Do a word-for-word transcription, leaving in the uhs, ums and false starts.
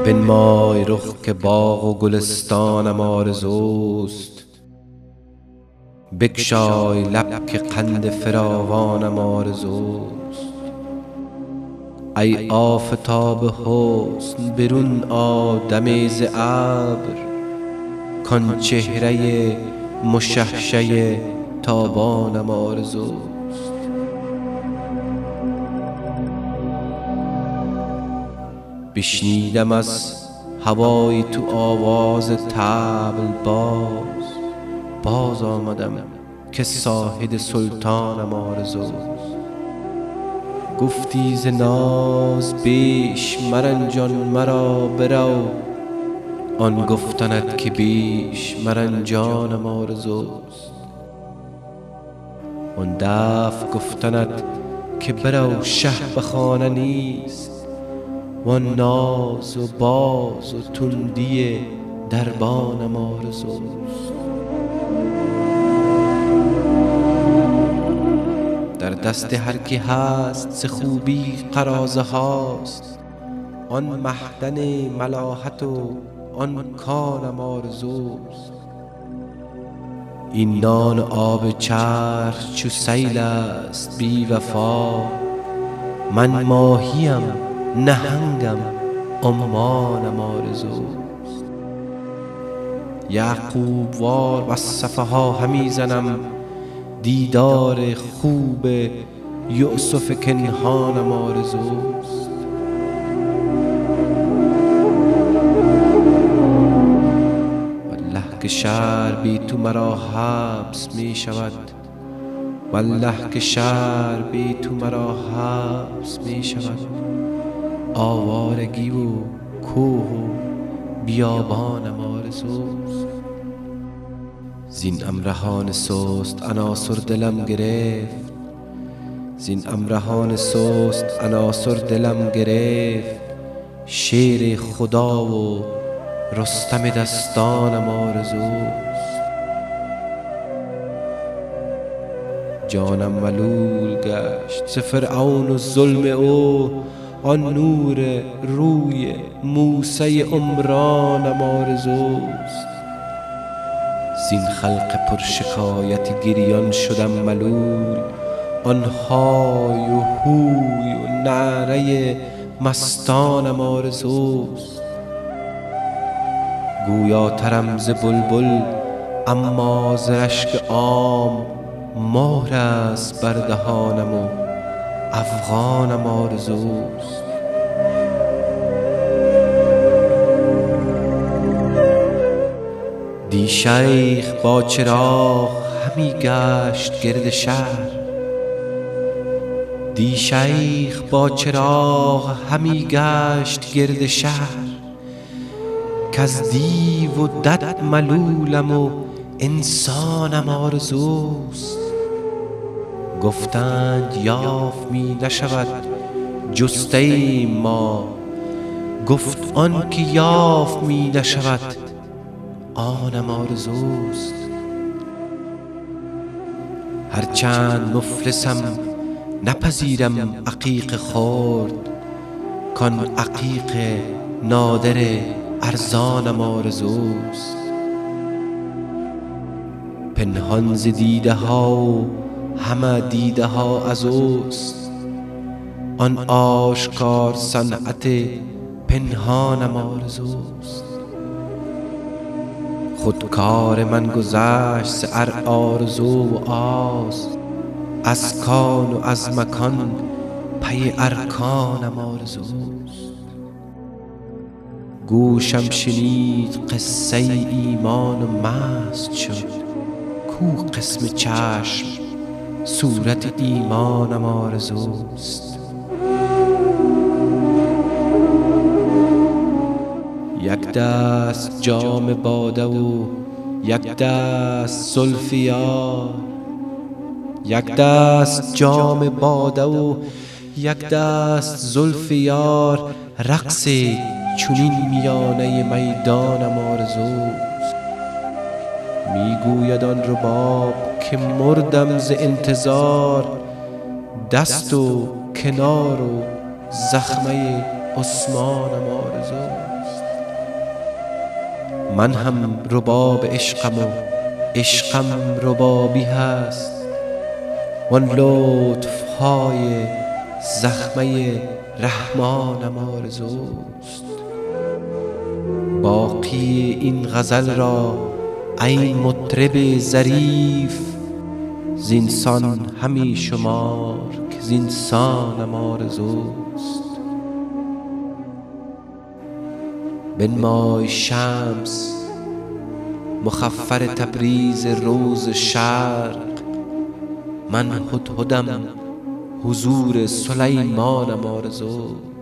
بنمای رخ که باغ و گلستانم آرزوست، بگشای لب که قند فراوانم آرزوست. ای آفتاب حسن برون آ دمی ز ابر، کان چهره مشهشه تابانم آرزوست. بشنیدم از هوای تو آواز طبل باز، باز آمدم که ساحد سلطانم آرزوست. گفتی ز ناز بیش مرنجان مرا برو، آن گفتنت که بیش مرنجانم آرزوست. آن دفع گفتنت که برو شه به خانه نیست، وان ناز و باز و تندی دربانم آرزوست. در دست هر کی هست ز خوبی قراضه هاست، آن معدن ملاحت و آن کانم آرزوست. این نان آب چرخ چو سیل است بی وفا، من ماهیم نهنگم عمانم آرزوست. یعقوب وار و صفحه ها همی زنم، دیدار خوب یوسف کنعانم آرزوست. والله که شهر بی تو مرا حبس می شود، والله که شهر بی تو مرا حبس می شود. آوارگی و کوه و بیابانم آرزوست. زین امرهان سست عناصر دلم گرفت، زین امرهان سست عناصر دلم گرفت. شیر خدا و رستم دستانم آرزوست. جانم ملول گشت ز فرعون و ظلم او، آن نور روی موسی عمرانم آرزوست. زین خلق پر شکایت گریان شدم ملول، آن های و هوی و نعره مستانم آرزوست. گویاترم ز بلبل اما ز رشک عام، مهر است بر دهانم و افغانم آرزوست. دی شیخ با چراغ همی گشت گرد شهر، دی شیخ با چراغ همی گشت گرد شهر. کز دیو و دد ملولم و انسانم آرزوست. گفتند یافت می نشود جسته ایم ما، گفت آن که یافت می نشود آنم آرزوست. هرچند مفلسم نپذیرم عقیق خرد، کان عقیق نادر ارزانم آرزوست. پنهان ز دیده ها و همه دیده ها از اوست، آن آشکار صنعت پنهانم آرزوست. خودکار من گذشت ز آرزو و آز، از کان و از مکان پی ارکانم آرزوست. گوشم شنید قصه ایمان و مست شد، کو قسم چشم صورت ایمانم آرزوست. یک دست جام باده و یک دست زلف یار، یک دست جام باده و یک دست زلف یار. رقص چنین میانه میدانم آرزوست. میگوید آن رباب که مردم ز انتظار، دست و کنار و زخمه عثمانم آرزوست. من هم رباب عشقم و عشقم ربابی هست، وان لطف های زخمه رحمانم آرزوست. باقی این غزل را ای مطرب ظریف، زینسان همی شمار که زینسانم آرزوست. بنمای شمس مخفر تبریز روز شرق، من هدهدم حضور سلیمانم آرزوست.